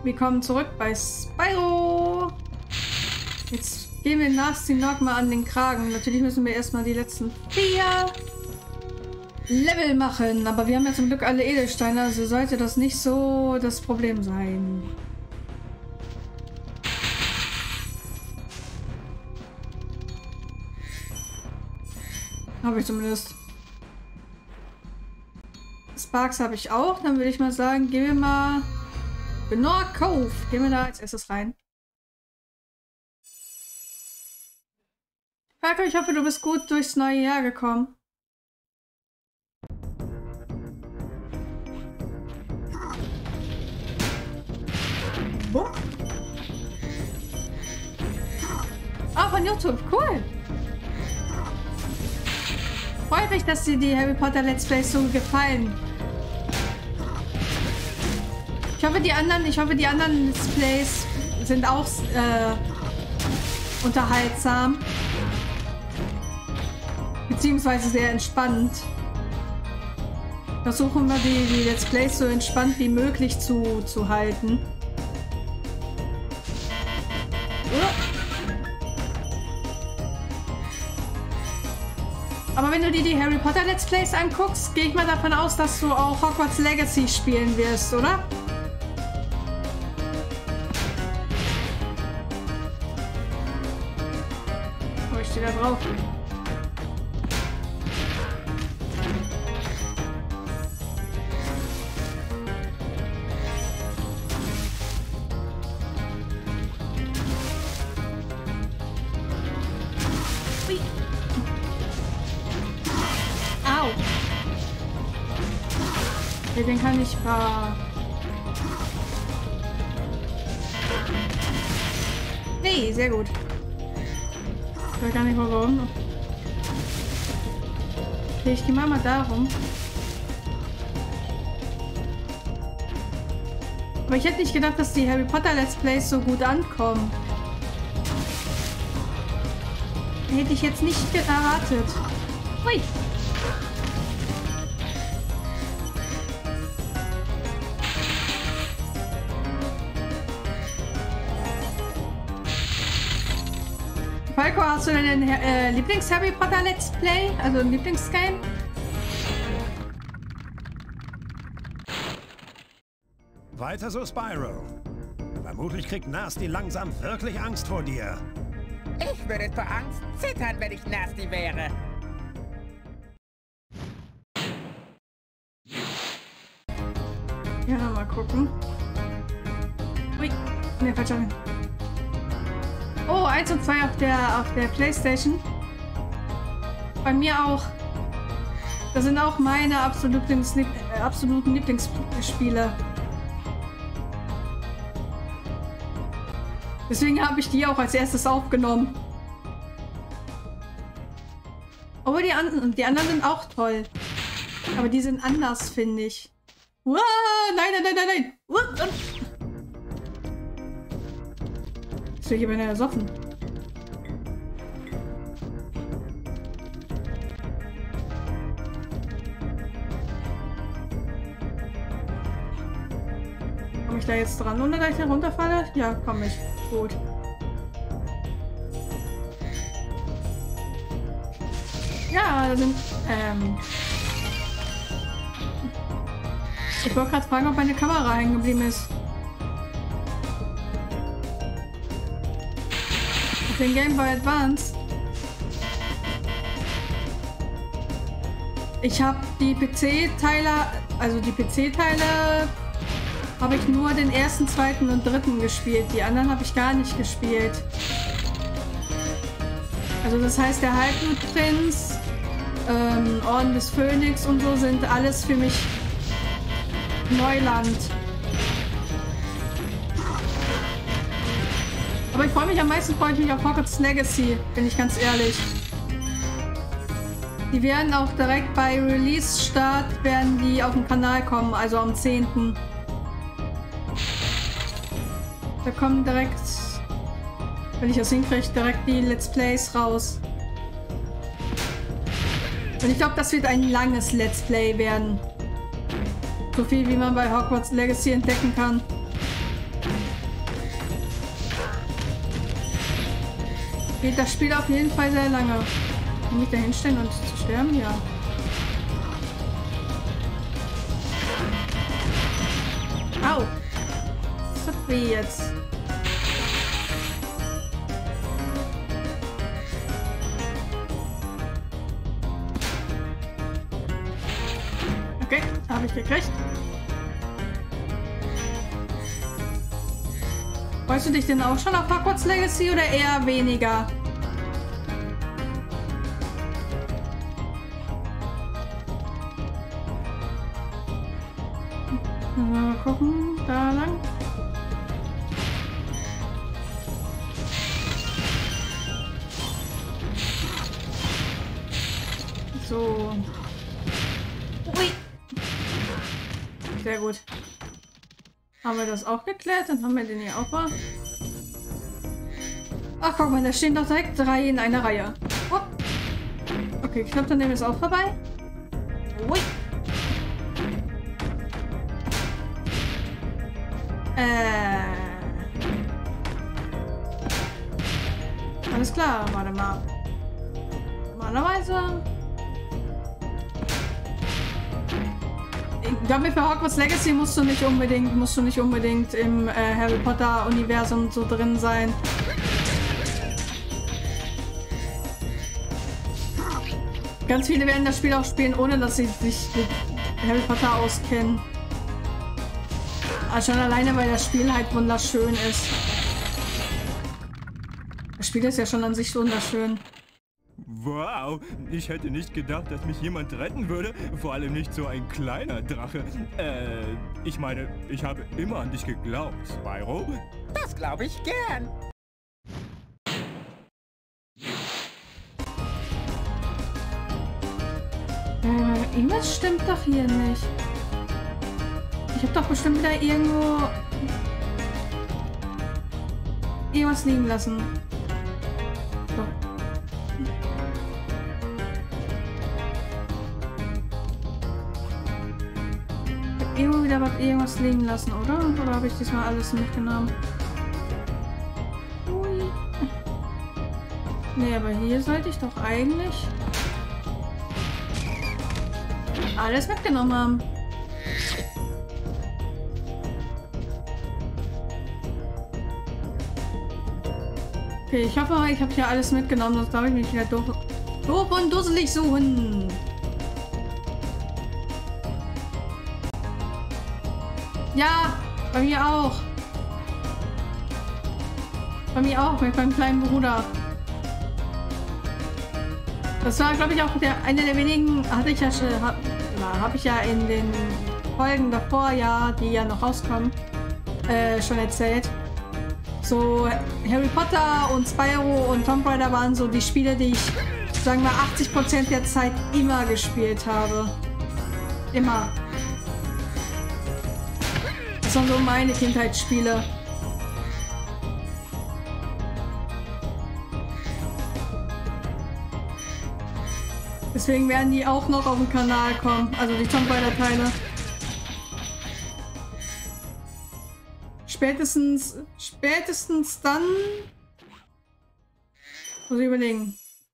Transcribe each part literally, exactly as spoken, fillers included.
Willkommen zurück bei Spyro. Jetzt gehen wir Nasty Nog mal an den Kragen. Natürlich müssen wir erstmal die letzten vier Level machen. Aber wir haben ja zum Glück alle Edelsteine, also sollte das nicht so das Problem sein. Habe ich zumindest. Sparks habe ich auch. Dann würde ich mal sagen, gehen wir mal Benor Cove. Gehen wir da als erstes rein. Falco, ich hoffe, du bist gut durchs neue Jahr gekommen. Wo? Ah, von YouTube. Cool. Freut mich, dass dir die Harry Potter Let's Plays so gefallen. Ich hoffe, die anderen, ich hoffe, die anderen Let's Plays sind auch äh, unterhaltsam. Beziehungsweise sehr entspannt. Versuchen wir die, die Let's Plays so entspannt wie möglich zu, zu halten. Aber wenn du dir die Harry Potter Let's Plays anguckst, gehe ich mal davon aus, dass du auch Hogwarts Legacy spielen wirst, oder? Oh, ich stehe da drauf. Den kann ich ver... Nee, sehr gut. Ich weiß gar nicht mal warum. Okay, ich gehe mal mal darum. Aber ich hätte nicht gedacht, dass die Harry Potter Let's Plays so gut ankommen. Hätte ich jetzt nicht erwartet. Hui! Falco, hast du denn ein äh, Lieblings-Harry Potter Let's Play? Also ein Lieblingsgame? Weiter so, Spyro. Vermutlich kriegt Nasty langsam wirklich Angst vor dir. Ich würde vor Angst zittern, wenn ich Nasty wäre. Ja, mal gucken. Ui, ne, falscher. Oh, eins und zwei auf der, auf der PlayStation. Bei mir auch. Das sind auch meine absoluten, äh, absoluten Lieblingsspiele. Deswegen habe ich die auch als erstes aufgenommen. Aber die, an die anderen sind auch toll. Aber die sind anders, finde ich. Uah, nein, nein, nein, nein, nein. Uah, ich bin hier ersoffen. Komme ich da jetzt dran, ohne dass ich da runterfalle? Ja, komme ich. Gut. Ja, da sind... Ähm ich wollte gerade fragen, ob meine Kamera hängen geblieben ist. Den Game Boy Advance. Ich habe die P C-Teile, also die P C-Teile habe ich nur den ersten, zweiten und dritten gespielt. Die anderen habe ich gar nicht gespielt. Also das heißt, der Halbblutprinz, ähm, Orden des Phönix und so sind alles für mich Neuland. Aber ich freue mich am meisten, freue ich mich auf Hogwarts Legacy, bin ich ganz ehrlich. Die werden auch direkt bei Release-Start, werden die auf den Kanal kommen, also am zehnten Da kommen direkt, wenn ich das hinkriege, direkt die Let's Plays raus. Und ich glaube, das wird ein langes Let's Play werden. So viel, wie man bei Hogwarts Legacy entdecken kann. geht das Spiel auf jeden Fall sehr lange. Kann ich da hinstellen und zu sterben? Ja. Au! Das tut weh jetzt. Okay, habe ich gekriegt. Freust du dich denn auch schon auf Hogwarts Legacy oder eher weniger? Mal gucken, da lang. So. Ui. Sehr gut. Haben wir das auch geklärt? Dann haben wir den hier auch mal. Ach, guck mal, da stehen doch direkt drei in einer Reihe. Oh. Okay, ich glaube, dann nehmen wir es auch vorbei. Ui. Äh. Alles klar, warte mal. Normalerweise. Ich glaube, für Hogwarts Legacy musst du nicht unbedingt, musst du nicht unbedingt im äh, Harry Potter Universum so drin sein. Ganz viele werden das Spiel auch spielen, ohne dass sie sich mit Harry Potter auskennen. Also schon alleine, weil das Spiel halt wunderschön ist. Das Spiel ist ja schon an sich wunderschön. Wow, ich hätte nicht gedacht, dass mich jemand retten würde. Vor allem nicht so ein kleiner Drache. Äh, ich meine, ich habe immer an dich geglaubt, Spyro. Das glaube ich gern. Äh, irgendwas stimmt doch hier nicht. Ich habe doch bestimmt wieder irgendwo irgendwas liegen lassen. So. Ich hab irgendwo wieder was, irgendwas liegen lassen, oder? Oder habe ich diesmal alles mitgenommen? Ui. Nee, aber hier sollte ich doch eigentlich alles mitgenommen haben. Okay, ich hoffe, ich habe hier alles mitgenommen, sonst glaube ich mich wieder doof, doof und dusselig suchen. Ja, bei mir auch. Bei mir auch, mit meinem kleinen Bruder. Das war, glaube ich, auch der eine der wenigen, hatte ich ja schon, habe hab ich ja in den Folgen davor, ja, die ja noch rauskommen, äh, schon erzählt. So Harry Potter und Spyro und Tomb Raider waren so die Spiele, die ich, sagen wir, achtzig Prozent der Zeit immer gespielt habe. Immer. Das waren so meine Kindheitsspiele. Deswegen werden die auch noch auf den Kanal kommen, also die Tomb Raider Teile. Spätestens, spätestens dann muss ich überlegen.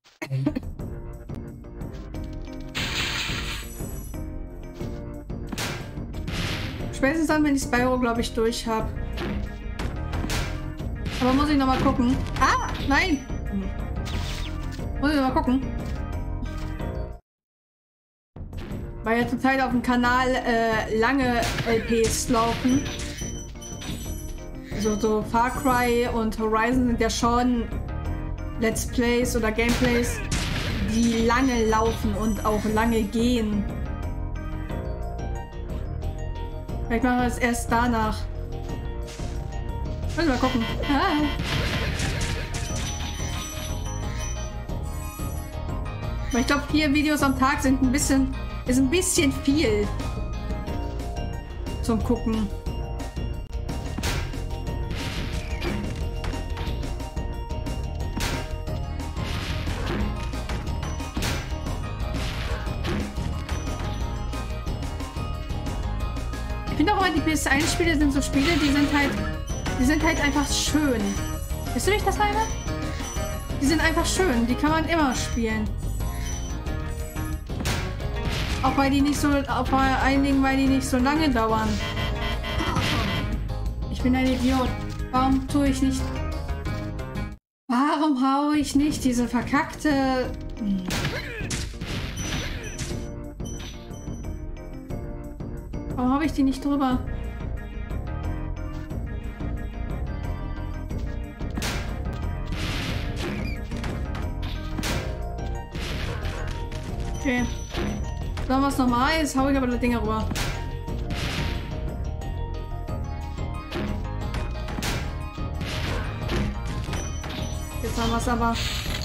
Spätestens dann, wenn ich Spyro, glaube ich, durch habe. Aber muss ich noch mal gucken. Ah, nein! Muss ich noch mal gucken. Weil ja zurzeit auf dem Kanal äh, lange L Ps laufen. Also so Far Cry und Horizon sind ja schon Let's Plays oder Gameplays, die lange laufen und auch lange gehen. Vielleicht machen wir es erst danach. Müssen wir mal gucken. Ah. Aber ich glaube, vier Videos am Tag sind ein bisschen, ist ein bisschen viel zum Gucken. Ich finde auch immer, die P S eins Spiele sind so Spiele, die sind halt, die sind halt einfach schön. Wisst ihr, wie ich das meine? Die sind einfach schön. Die kann man immer spielen. Auch weil die nicht so, auch bei einigen, weil die nicht so lange dauern. Ich bin ein Idiot. Warum tue ich nicht? Warum haue ich nicht diese verkackte... Hm. Warum habe ich die nicht drüber? Okay. Sagen wir es nochmal, jetzt hau ich aber das Ding rüber. Jetzt haben wir es aber.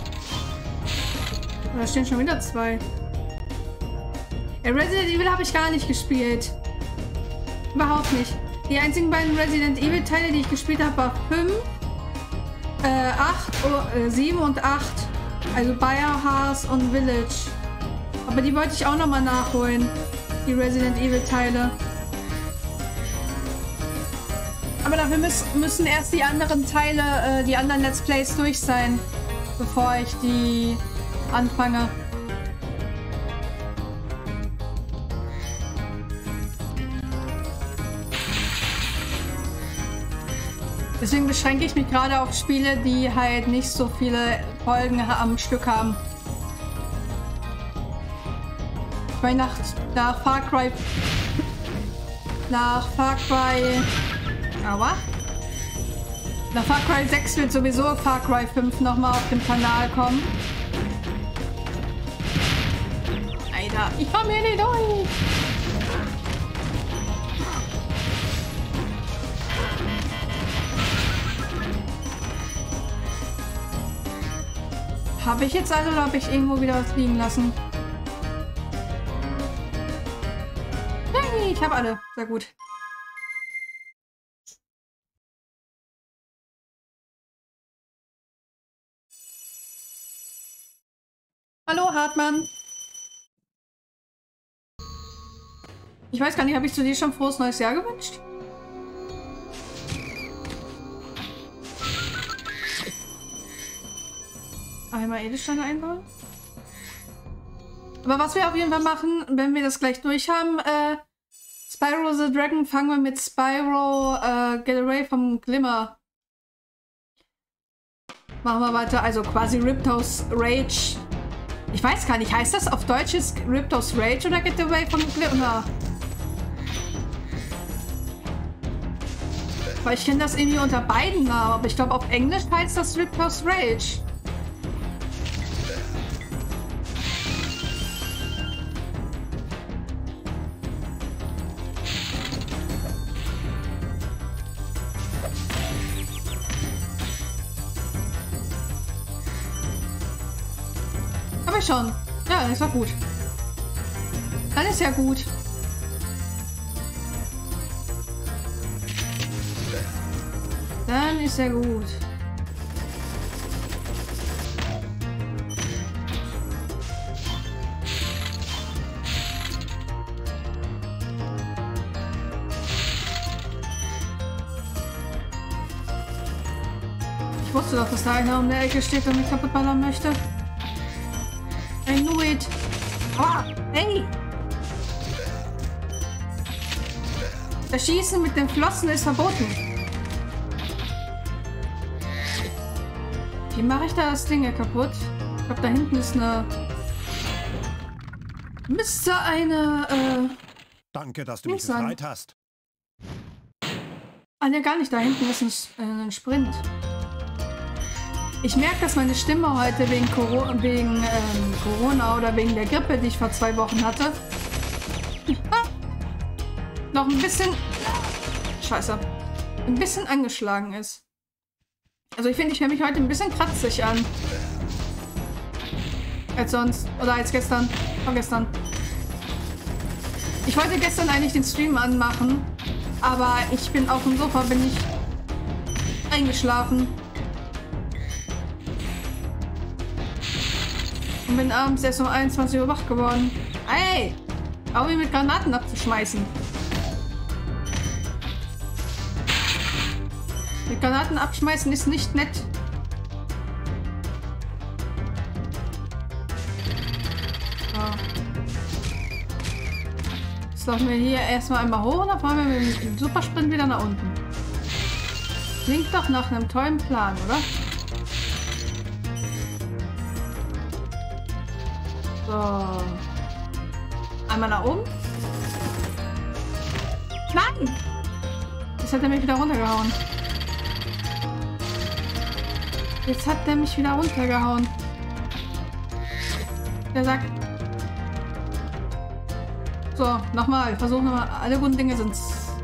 Da stehen schon wieder zwei. Ja, Resident Evil habe ich gar nicht gespielt. Überhaupt nicht. Die einzigen beiden Resident Evil Teile, die ich gespielt habe, war fünf, äh, acht, äh, sieben und acht. Also Biohazard und Village. Aber die wollte ich auch nochmal nachholen. Die Resident Evil Teile. Aber dafür müß, müssen erst die anderen Teile, äh, die anderen Let's Plays durch sein, bevor ich die anfange. Deswegen beschränke ich mich gerade auf Spiele, die halt nicht so viele Folgen am Stück haben. Ich meine, nach, nach Far Cry... Nach Far Cry... Aua. Nach Far Cry sechs wird sowieso Far Cry fünf nochmal auf dem Kanal kommen. Alter, ich komme hier nicht durch! Habe ich jetzt alle oder habe ich irgendwo wieder was liegen lassen? Hey, ich habe alle. Sehr gut. Hallo Hartmann. Ich weiß gar nicht, habe ich zu dir schon frohes neues Jahr gewünscht? Einmal Edelsteine einbauen. Aber was wir auf jeden Fall machen, wenn wir das gleich durch haben, äh, Spyro the Dragon, fangen wir mit Spyro äh, Get Away from Glimmer. Machen wir weiter, also quasi Ripto's Rage. Ich weiß gar nicht, heißt das auf Deutsch ist Ripto's Rage oder Get Away from Glimmer? Weil ich kenne das irgendwie unter beiden Namen, aber ich glaube auf Englisch heißt das Ripto's Rage. Aber schon. Ja, ist doch gut. Dann ist ja gut. Dann ist ja gut. Ich wusste doch, dass da einer um der Ecke steht und mich kaputt ballern möchte. I knew it. Ah, hey! Das Schießen mit den Flossen ist verboten. Wie mache ich da das Ding kaputt? Ich glaube, da hinten ist eine... Müsste eine... Äh, Danke, dass du mich befreit hast. Ah, ne, gar nicht. Da hinten ist ein, äh, ein Sprint. Ich merke, dass meine Stimme heute wegen, Coro wegen ähm, Corona oder wegen der Grippe, die ich vor zwei Wochen hatte, noch ein bisschen... Scheiße. Ein bisschen angeschlagen ist. Also ich finde, ich höre mich heute ein bisschen kratzig an. Als sonst. Oder als gestern. Vorgestern. Ich wollte gestern eigentlich den Stream anmachen. Aber ich bin auf dem Sofa, bin ich eingeschlafen. Und bin abends erst um einundzwanzig Uhr wach geworden. Ey! Auch wie mit Granaten abzuschmeißen. Mit Granaten abschmeißen ist nicht nett. Jetzt laufen wir hier erstmal einmal hoch und dann fahren wir mit dem Supersprint wieder nach unten. Klingt doch nach einem tollen Plan, oder? So. Einmal nach oben. Nein! Jetzt hat er mich wieder runtergehauen. Jetzt hat er mich wieder runtergehauen. Der sagt. So, nochmal. Versuchen wir mal. Alle guten Dinge sind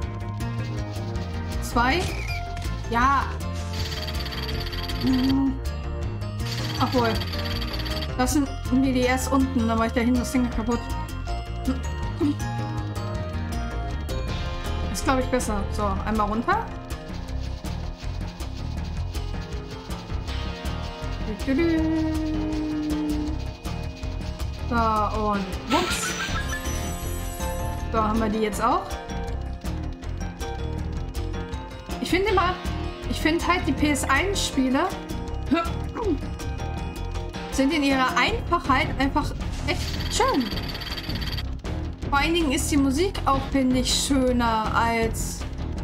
zwei. Ja. Hm. Obwohl. Das sind die erst unten. Dann war ich da hinten das Ding kaputt. Ist, glaube ich, besser. So, einmal runter. So, und wups. So, haben wir die jetzt auch. Ich finde immer, ich finde halt die P S eins Spiele sind in ihrer Einfachheit einfach echt schön. Vor allen Dingen ist die Musik auch, finde ich, schöner als...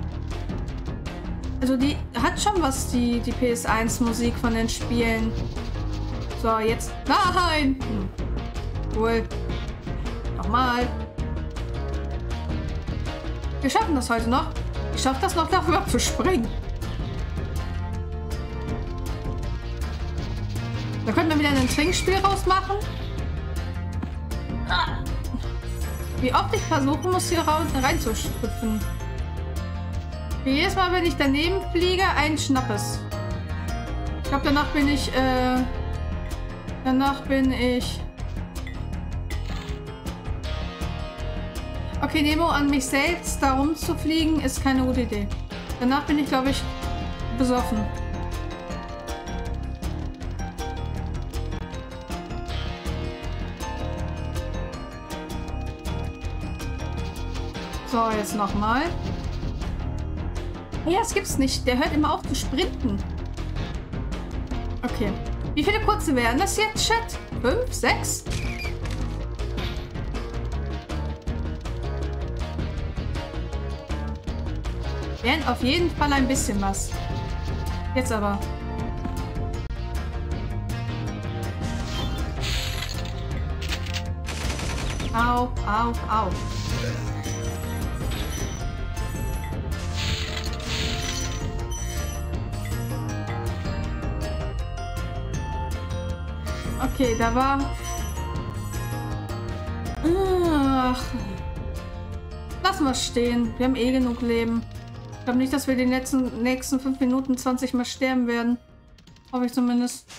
Also die hat schon was, die, die P S eins Musik von den Spielen. So, jetzt... Nein! Hm. Cool. Nochmal. Wir schaffen das heute noch. Ich schaffe das noch, darüber zu springen. Da könnten wir wieder ein Trinkspiel rausmachen. Wie oft ich versuchen muss, hier reinzuschlüpfen. Jedes Mal, wenn ich daneben fliege, ein Schnappes. Ich glaube, danach bin ich, äh, danach bin ich... Okay, Nemo, an mich selbst da rumzufliegen, ist keine gute Idee. Danach bin ich, glaube ich, besoffen. So, jetzt nochmal. Ja, das gibt's nicht. Der hört immer auf zu sprinten. Okay. Wie viele kurze wären das jetzt, Chat? Fünf? Sechs? Wären auf jeden Fall ein bisschen was. Jetzt aber. Au, au, au. Okay, da war... Ach. Lassen wir es stehen. Wir haben eh genug Leben. Ich glaube nicht, dass wir die letzten, nächsten fünf Minuten zwanzig Mal sterben werden. Hoffe ich zumindest.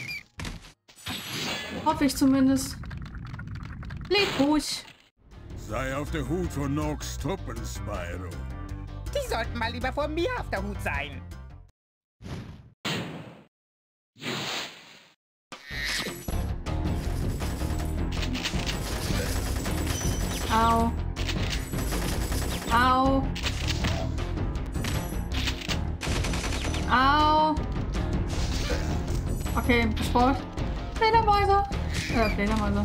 Hoffe ich zumindest. Leb ruhig. Sei auf der Hut vor Nox Truppen, Spyro. Die sollten mal lieber vor mir auf der Hut sein. Au. Au. Au. Okay, Sport. Fledermäuse. Äh, Fledermäuse.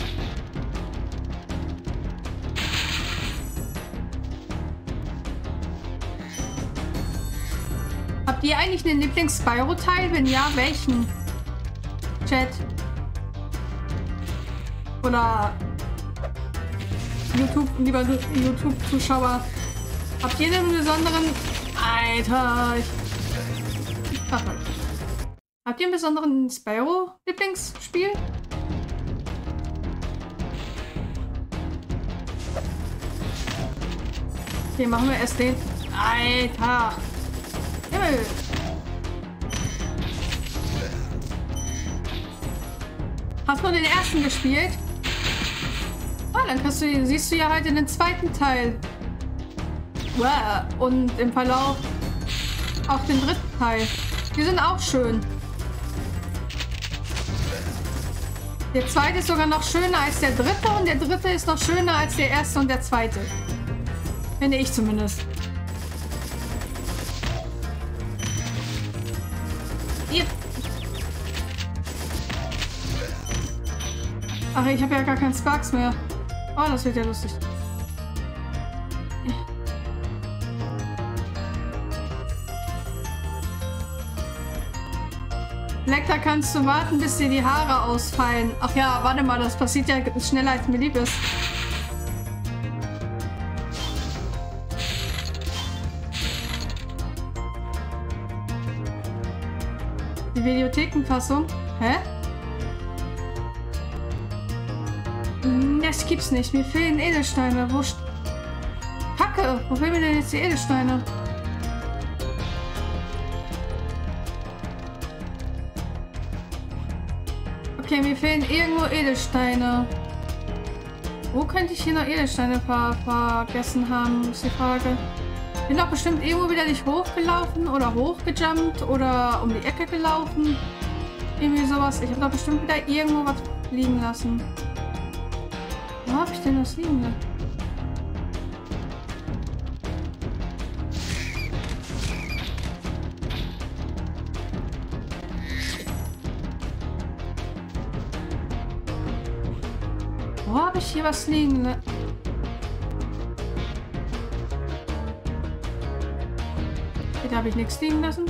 Habt ihr eigentlich einen Lieblings-Spyro-Teil? Wenn ja, welchen? Chat. Oder YouTube, lieber YouTube-Zuschauer. Habt ihr einen besonderen... Alter, ich... Ach, habt ihr einen besonderen Spyro-Lieblingsspiel? Okay, machen wir erst den... Alter! Himmel! Hast du den ersten gespielt? Ah, dann kannst du, siehst du ja heute den zweiten Teil. Und im Verlauf auch den dritten Teil. Die sind auch schön. Der zweite ist sogar noch schöner als der dritte und der dritte ist noch schöner als der erste und der zweite. Finde ich zumindest. Hier. Ach, ich habe ja gar keinen Sparks mehr. Oh, das wird ja lustig. Lecter, kannst du warten, bis dir die Haare ausfallen? Ach ja, warte mal, das passiert ja schneller, als mir lieb ist. Die Videothekenfassung? Hä? Das gibt's nicht. Mir fehlen Edelsteine. Wo... Kacke! Wo fehlen mir denn jetzt die Edelsteine? Okay, mir fehlen irgendwo Edelsteine. Wo könnte ich hier noch Edelsteine ver vergessen haben, ist die Frage. Ich bin doch bestimmt irgendwo wieder nicht hochgelaufen oder hochgejumpt oder um die Ecke gelaufen. Irgendwie sowas. Ich habe doch bestimmt wieder irgendwo was liegen lassen. Wo habe ich denn das liegen lassen? Wo habe ich hier was liegen lassen? Da habe ich nichts liegen lassen.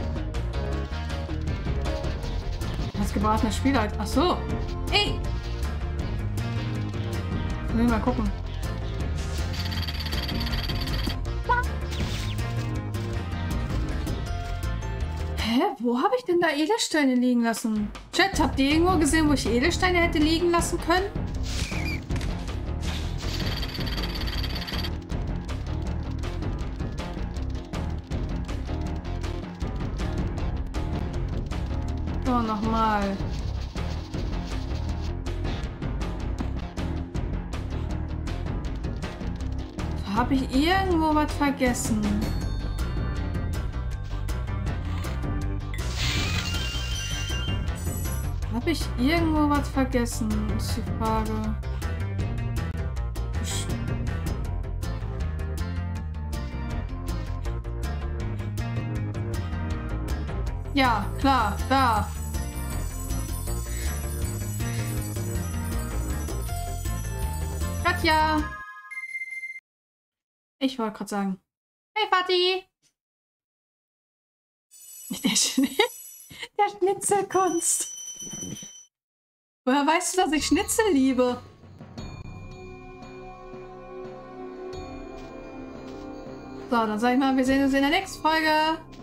Das gebratene Spiel halt. Ach so. Ey! Mal gucken. Hä? Wo habe ich denn da Edelsteine liegen lassen? Chat, habt ihr irgendwo gesehen, wo ich Edelsteine hätte liegen lassen können? So, nochmal. Habe ich irgendwo was vergessen? Habe ich irgendwo was vergessen? Ist die Frage. Ja, klar, da. Katja. Ich wollte gerade sagen. Hey, Vati. Der, Schn der Schnitzelkunst. Woher weißt du, dass ich Schnitzel liebe? So, dann sag ich mal, wir sehen uns in der nächsten Folge.